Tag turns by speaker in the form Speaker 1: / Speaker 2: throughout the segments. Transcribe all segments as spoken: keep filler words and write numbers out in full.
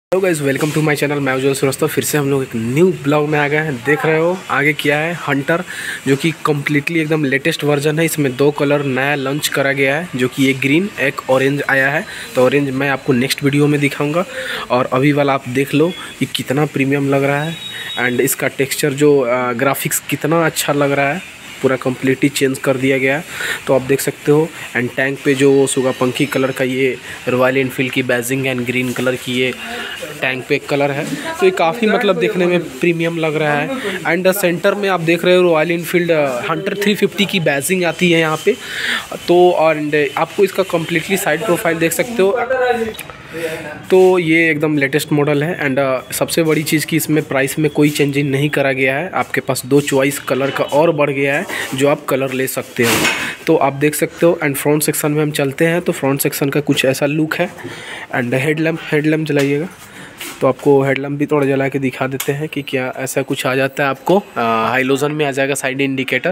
Speaker 1: Hello guys, welcome to my channel. मैं उज्जवल श्रीवास्तव। फिर से हम लोग एक न्यू ब्लॉग में आ गए हैं। देख रहे हो आगे क्या है, हंटर, जो कि कम्प्लीटली एकदम लेटेस्ट वर्जन है। इसमें दो कलर नया लॉन्च करा गया है, जो कि एक ग्रीन एक ऑरेंज आया है। तो ऑरेंज मैं आपको नेक्स्ट वीडियो में दिखाऊंगा, और अभी वाला आप देख लो कि कितना प्रीमियम लग रहा है। एंड इसका टेक्सचर जो ग्राफिक्स कितना अच्छा लग रहा है, पूरा कम्प्लीटली चेंज कर दिया गया है। तो आप देख सकते हो। एंड टैंक पे जो सुगापंखी कलर का ये रॉयल एनफील्ड की बैजिंग एंड ग्रीन कलर की ये टैंक पे कलर है। तो ये काफ़ी मतलब देखने में प्रीमियम लग रहा है। एंड सेंटर में आप देख रहे हो Royal Enfield Hunter three fifty की बैजिंग आती है यहाँ पे। तो एंड आपको इसका कम्प्लीटली साइड प्रोफाइल देख सकते हो। तो ये एकदम लेटेस्ट मॉडल है। एंड uh, सबसे बड़ी चीज़ कि इसमें प्राइस में कोई चेंजिंग नहीं करा गया है। आपके पास दो चॉइस कलर का और बढ़ गया है, जो आप कलर ले सकते हो। तो आप देख सकते हो। एंड फ्रंट सेक्शन में हम चलते हैं, तो फ्रंट सेक्शन का कुछ ऐसा लुक है। एंड हेडलैम्प हेडलैम्प जलाइएगा, तो आपको हेडलैम्प भी थोड़ा जला के दिखा देते हैं कि क्या ऐसा कुछ आ जाता है। आपको हाइलोजन में आ जाएगा साइड इंडिकेटर।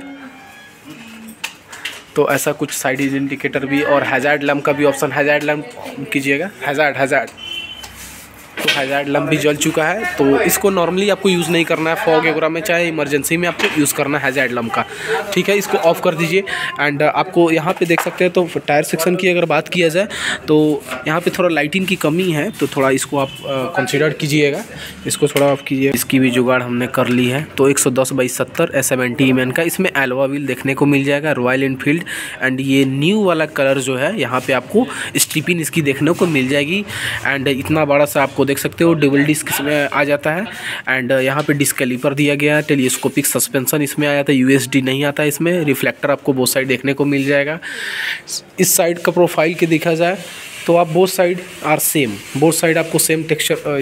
Speaker 1: तो ऐसा कुछ साइड इंडिकेटर भी, और हैज़ार्ड लैम्प का भी ऑप्शन। हैज़ार्ड लैम्प कीजिएगा, हैज़ार्ड हैज़ार्ड तो हैज़ार्ड लैम्प भी जल चुका है। तो इसको नॉर्मली आपको यूज़ नहीं करना है फॉग वगैरह में, चाहे इमरजेंसी में आपको यूज़ करना है हैज़ार्ड लैम्प का, ठीक है। इसको ऑफ कर दीजिए। एंड आपको यहाँ पे देख सकते हैं। तो टायर सेक्शन की अगर बात किया जाए तो यहाँ पे थोड़ा लाइटिंग की कमी है, तो थोड़ा इसको आप कंसीडर कीजिएगा, इसको थोड़ा ऑफ कीजिए। इसकी भी जुगाड़ हमने कर ली है। तो एक सौ दस बाई सत्तर सेवेंटी एम एन का इसमें एलवा व्हील देखने को मिल जाएगा, रॉयल एनफील्ड। एंड ये न्यू वाला कलर जो है, यहाँ पे आपको स्ट्रिपिंग इसकी देखने को मिल जाएगी। एंड इतना बड़ा सा आपको देख सकते हो डबल डिस्क इसमें आ जाता है। एंड यहाँ पे डिस्क कैलिपर दिया गया है। टेलीस्कोपिक सस्पेंशन इसमें आ जाता है, यूएसडी नहीं आता है इसमें। रिफ्लेक्टर आपको बोथ साइड देखने को मिल जाएगा। इस साइड का प्रोफाइल के देखा जाए तो आप both side are same, both side आपको सेम टेक्सचर।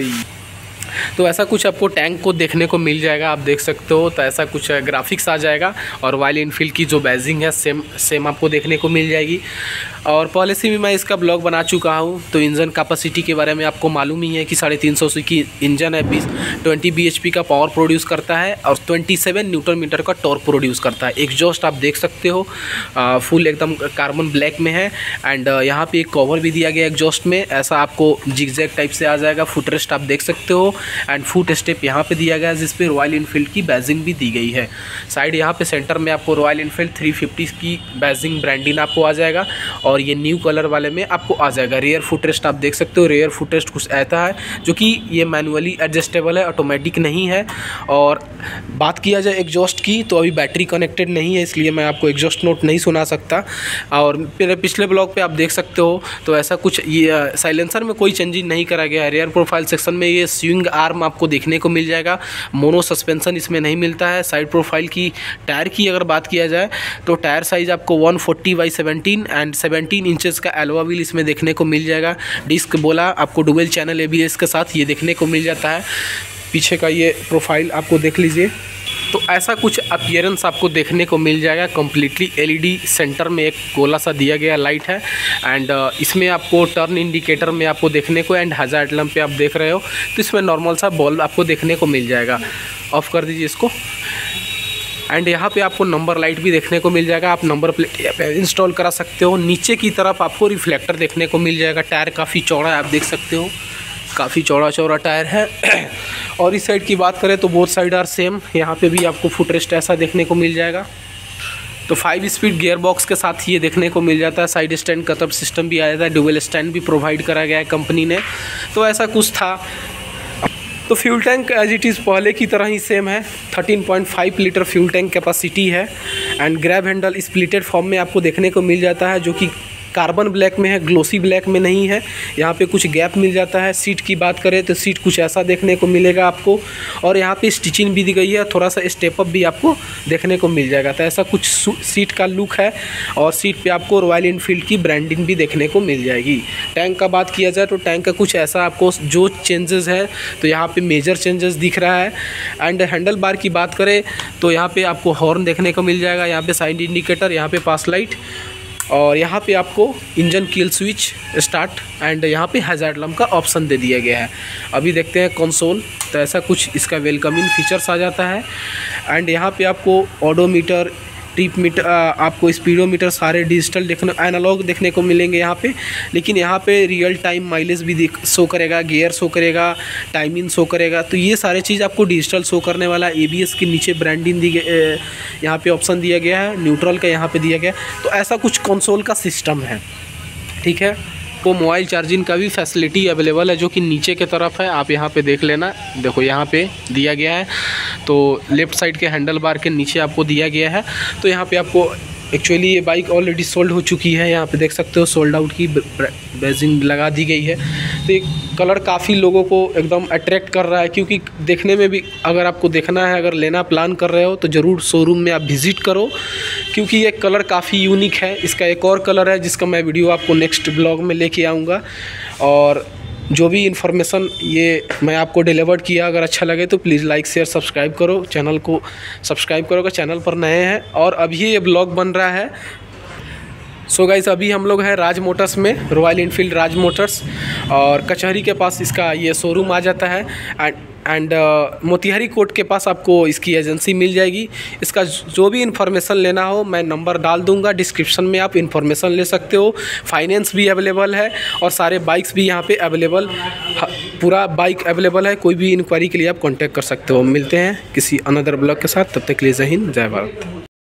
Speaker 1: तो ऐसा कुछ आपको टैंक को देखने को मिल जाएगा, आप देख सकते हो। तो ऐसा कुछ ग्राफिक्स आ जाएगा, और रॉयल एनफील्ड की जो बैजिंग है सेम सेम आपको देखने को मिल जाएगी। और पहले से भी मैं इसका ब्लॉग बना चुका हूँ। तो इंजन कैपेसिटी के बारे में आपको मालूम ही है कि साढ़े तीन सौ की इंजन है, बीस ट्वेंटी बी एच पी का पावर प्रोड्यूस करता है, और ट्वेंटी सेवन न्यूटन मीटर का टॉर्क प्रोड्यूस करता है। एग्जॉस्ट आप देख सकते हो आ, फुल एकदम कार्बन ब्लैक में है। एंड यहाँ पे एक कवर भी दिया गया एग्जॉस्ट में, ऐसा आपको जिगजैग टाइप से आ जाएगा। फुटरेस्ट आप देख सकते हो। एंड फुट स्टेप यहाँ पे दिया गया है, जिस पे रॉयल एनफील्ड की बैजिंग भी दी गई है। साइड यहाँ पे सेंटर में आपको रॉयल एनफील्ड थ्री फिफ्टी की बैजिंग ब्रांडिंग आपको आ जाएगा, और ये न्यू कलर वाले में आपको आ जाएगा। रेयर फुटरेस्ट आप देख सकते हो। रेयर फुटरेस्ट कुछ ऐसा है जो कि ये मैनुअली एडजस्टेबल है, ऑटोमेटिक नहीं है। और बात किया जाए एग्जॉस्ट की, तो अभी बैटरी कनेक्टेड नहीं है, इसलिए मैं आपको एग्जॉस्ट नोट नहीं सुना सकता। और मेरे पिछले ब्लॉग पे आप देख सकते हो। तो ऐसा कुछ ये साइलेंसर में कोई चेंजिंग नहीं करा गया है। रेयर प्रोफाइल सेक्शन में ये स्विंग आर्म आपको देखने को मिल जाएगा। मोनो सस्पेंशन इसमें नहीं मिलता है। साइड प्रोफाइल की टायर की अगर बात किया जाए तो टायर साइज आपको one forty by seventeen and seventeen inches का एलवा व्हील इसमें देखने को मिल जाएगा। डिस्क बोला आपको डुअल चैनल एबीएस के साथ ये देखने को मिल जाता है। पीछे का ये प्रोफाइल आपको देख लीजिए। तो ऐसा कुछ अपीयरेंस आपको देखने को मिल जाएगा। कम्प्लीटली एलईडी सेंटर में एक गोला सा दिया गया लाइट है। एंड इसमें आपको टर्न इंडिकेटर में आपको देखने को, एंड हैज़ार्ड लैम्प पे आप देख रहे हो, तो इसमें नॉर्मल सा बल्ब आपको देखने को मिल जाएगा। ऑफ कर दीजिए इसको। एंड यहाँ पे आपको नंबर लाइट भी देखने को मिल जाएगा, आप नंबर प्लेट यहाँ पे इंस्टॉल करा सकते हो। नीचे की तरफ आपको रिफ्लेक्टर देखने को मिल जाएगा। टायर काफ़ी चौड़ा है, आप देख सकते हो, काफ़ी चौड़ा चौड़ा टायर है। और इस साइड की बात करें तो बोथ साइड आर सेम। यहाँ पे भी आपको फुटरेस्ट ऐसा देखने को मिल जाएगा। तो फाइव स्पीड गियर बॉक्स के साथ ये देखने को मिल जाता है। साइड स्टैंड कतब सिस्टम भी आ जाता है, डुअल स्टैंड भी प्रोवाइड करा गया है कंपनी ने। तो ऐसा कुछ था। तो fuel tank as it is पहले की तरह ही सेम है। Thirteen point five litre fuel tank capacity है। And grab handle splitted form में आपको देखने को मिल जाता है, जो कि कार्बन ब्लैक में है, ग्लोसी ब्लैक में नहीं है। यहाँ पे कुछ गैप मिल जाता है। सीट की बात करें तो सीट कुछ ऐसा देखने को मिलेगा आपको, और यहाँ पे स्टिचिंग भी दी गई है, थोड़ा सा स्टेप अप भी आपको देखने को मिल जाएगा। तो ऐसा कुछ सीट का लुक है, और सीट पे आपको रॉयल एनफील्ड की ब्रांडिंग भी देखने को मिल जाएगी। टैंक का बात किया जाए तो टैंक का कुछ ऐसा आपको जो चेंजेस है, तो यहाँ पे मेजर चेंजेस दिख रहा है। एंड हैंडल बार की बात करें तो यहाँ पे आपको हॉर्न देखने को मिल जाएगा, यहाँ पे साइड इंडिकेटर, यहाँ पे पास लाइट, और यहाँ पे आपको engine kill switch start, and यहाँ पे हैज़ार्ड लैम्प का ऑप्शन दे दिया गया है। अभी देखते हैं कंसोल। तो ऐसा कुछ इसका वेलकमिंग फीचर्स आ जाता है। एंड यहाँ पे आपको ऑडोमीटर, ट्रिप मीटर, आपको स्पीडोमीटर सारे डिजिटल देखने, एनालॉग देखने को मिलेंगे यहाँ पे। लेकिन यहाँ पे रियल टाइम माइलेज भी दिख शो करेगा, गियर शो करेगा, टाइमिंग शो करेगा। तो ये सारे चीज़ आपको डिजिटल शो करने वाला। ए बी एस के नीचे ब्रांडिंग दी गई, यहाँ पे ऑप्शन दिया गया है, न्यूट्रल का यहाँ पे दिया गया है। तो ऐसा कुछ कंसोल का सिस्टम है, ठीक है। वो मोबाइल चार्जिंग का भी फैसिलिटी अवेलेबल है, जो कि नीचे की तरफ है, आप यहाँ पे देख लेना। देखो यहाँ पे दिया गया है, तो लेफ़्ट साइड के हैंडल बार के नीचे आपको दिया गया है। तो यहाँ पे आपको एक्चुअली ये बाइक ऑलरेडी सोल्ड हो चुकी है, यहाँ पे देख सकते हो सोल्ड आउट की बैजिंग लगा दी गई है। तो ये कलर काफ़ी लोगों को एकदम अट्रैक्ट कर रहा है, क्योंकि देखने में भी, अगर आपको देखना है, अगर लेना प्लान कर रहे हो तो ज़रूर शोरूम में आप विज़िट करो, क्योंकि ये कलर काफ़ी यूनिक है। इसका एक और कलर है जिसका मैं वीडियो आपको नेक्स्ट ब्लॉग में लेके आऊँगा। और जो भी इन्फॉर्मेशन ये मैं आपको डिलीवर किया, अगर अच्छा लगे तो प्लीज़ लाइक शेयर सब्सक्राइब करो, चैनल को सब्सक्राइब करो अगर चैनल पर नए हैं। और अभी ये ब्लॉग बन रहा है। सो so गाइस, अभी हम लोग हैं राज मोटर्स में, रॉयल इनफील्ड राज मोटर्स, और कचहरी के पास इसका ये शोरूम आ जाता है। एंड एंड मोतिहारी कोर्ट के पास आपको इसकी एजेंसी मिल जाएगी। इसका जो भी इन्फॉर्मेशन लेना हो मैं नंबर डाल दूंगा डिस्क्रिप्शन में, आप इन्फॉर्मेशन ले सकते हो। फाइनेंस भी अवेलेबल है और सारे बाइक्स भी यहाँ पे अवेलेबल, पूरा बाइक अवेलेबल है। कोई भी इंक्वायरी के लिए आप कांटेक्ट कर सकते हो। मिलते हैं किसी अनदर ब्लॉग के साथ, तब तक के लिए जय हिंद, जय भारत।